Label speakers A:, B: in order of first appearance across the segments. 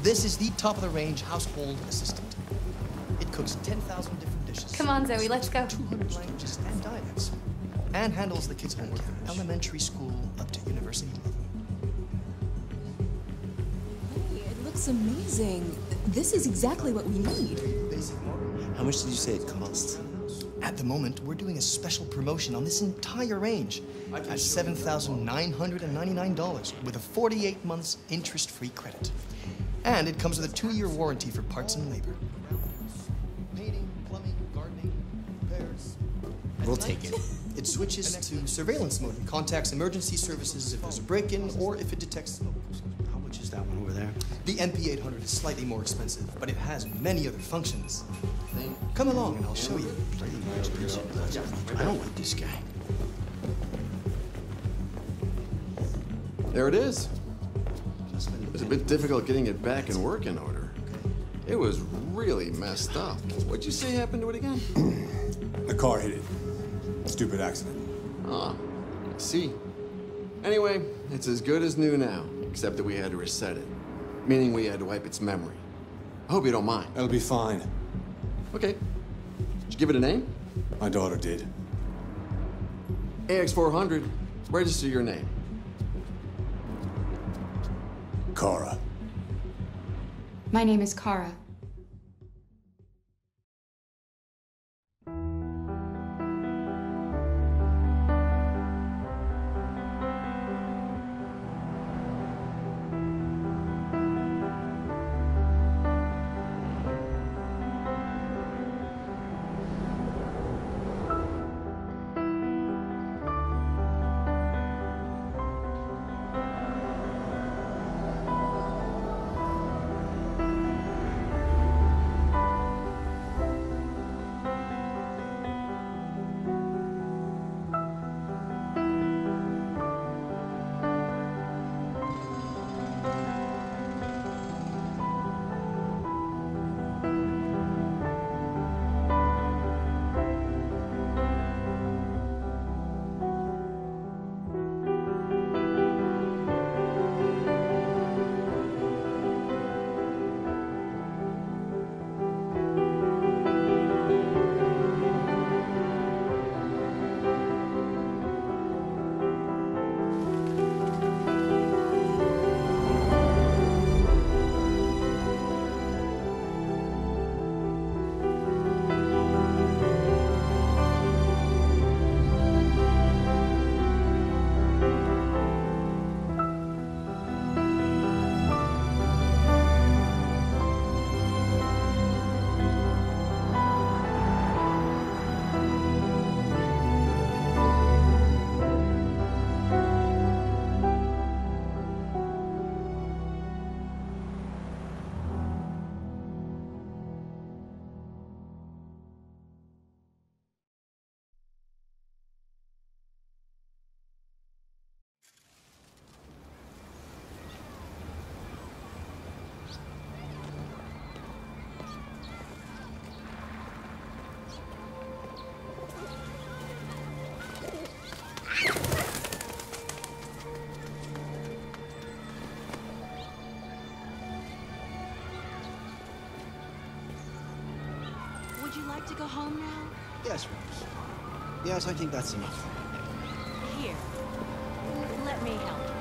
A: This is the top-of-the-range household assistant. It cooks 10,000 different dishes.
B: Come on, Zoe, let's go.
A: 200 languages and dialects. And handles the kids' home care, elementary school up to university level.
C: Hey, it looks amazing. This is exactly what we need.
D: How much did you say it costs?
A: At the moment, we're doing a special promotion on this entire range at $7,999 with a 48 months interest-free credit. And it comes with a 2-year warranty for parts and labor. Painting, plumbing, gardening, repairs.
D: We'll take it.
A: It switches to surveillance mode and contacts emergency services if there's a break-in or if it detects smoke.
D: How much is that one over there?
A: The MP800 is slightly more expensive, but it has many other functions. Come along and I'll show you.
D: I don't like this guy.
E: There it is. It was a bit difficult getting it back in working order. It was really messed up. What'd you say happened to it again?
F: The car hit it. Stupid accident.
E: Ah, I see. Anyway, it's as good as new now, except that we had to reset it. Meaning we had to wipe its memory. I hope you don't mind.
F: That'll be fine.
E: Okay. Did you give it a name?
F: My daughter did.
E: AX400. Register your name.
F: Kara.
B: My name is Kara.
G: Would you like to go home now?
D: Yes, Rose. Yes, I think that's enough.
G: Here. Let me help you.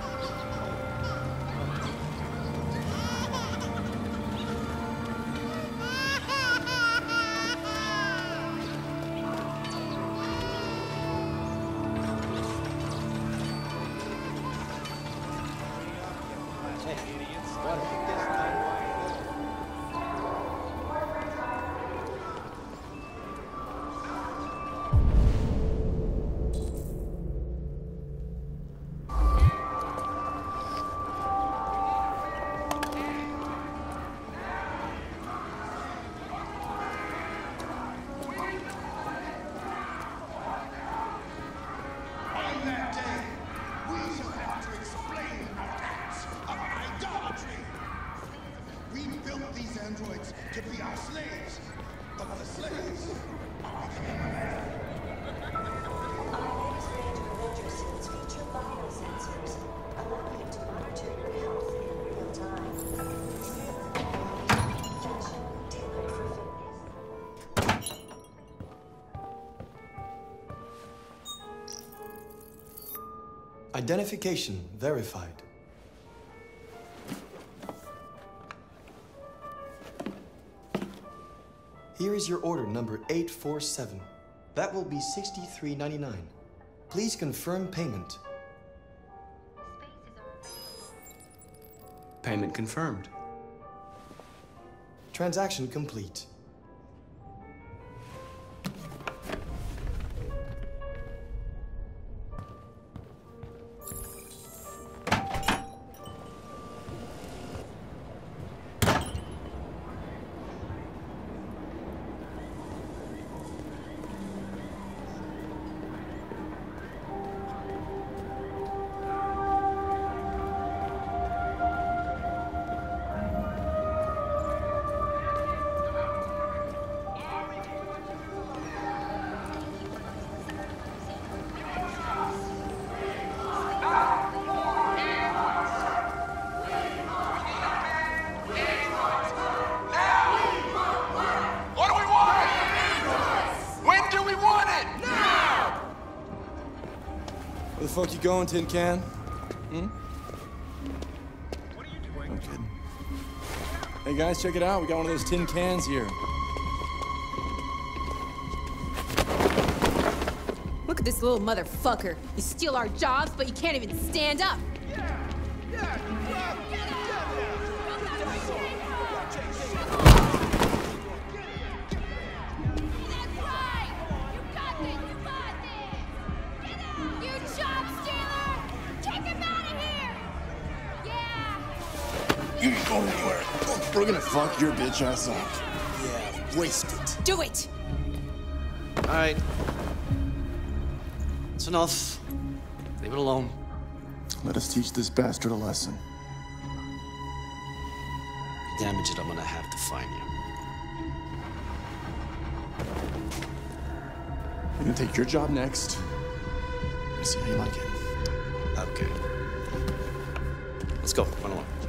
H: To be our slaves, but the slaves are becoming man.
I: Our latest range of Avenger suits feature vital sensors, allowing you to monitor your health in real time.
A: Identification verified. Here is your order number 847. That will be $63.99. Please confirm payment.
D: Payment confirmed.
A: Transaction complete.
J: Where the fuck you going, Tin Can? Hmm? What are you doing? I'm kidding. Hey guys, check it out. We got one of those tin cans here.
C: Look at this little motherfucker. You steal our jobs, but you can't even stand up.
J: You ain't going anywhere. We're gonna fuck your bitch ass up. Yeah, waste it.
C: Do it!
D: All right. It's enough. Leave it alone.
J: Let us teach this bastard a lesson.
D: You damage it, I'm gonna have to find you.
J: You're gonna take your job next. Let's see how you like it.
D: Okay. Let's go. Run along.